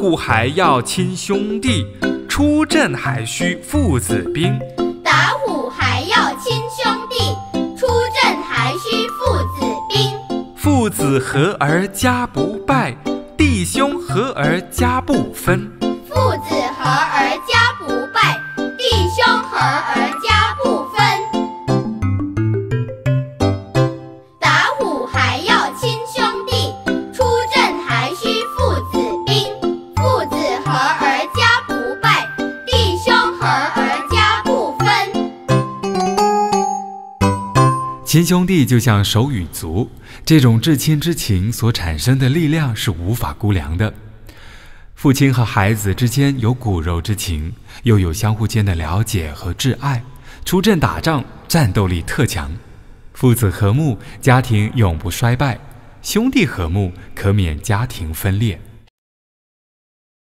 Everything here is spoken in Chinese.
户还要亲兄弟，出阵还需父子兵。 打虎还要亲兄弟，出阵还需父子兵。 父子和而家不败，弟兄和而家不分。 父子和而家不败，弟兄和而家不分。打虎还要亲兄弟，出阵还需父子兵。父子和而家不败，弟兄和而家不分。 亲兄弟就像手与足，这种至亲之情所产生的力量是无法估量的。父亲和孩子之间有骨肉之情，又有相互间的了解和挚爱，出阵打仗，战斗力特强。父子和睦，家庭永不衰败；兄弟和睦，可免家庭分裂。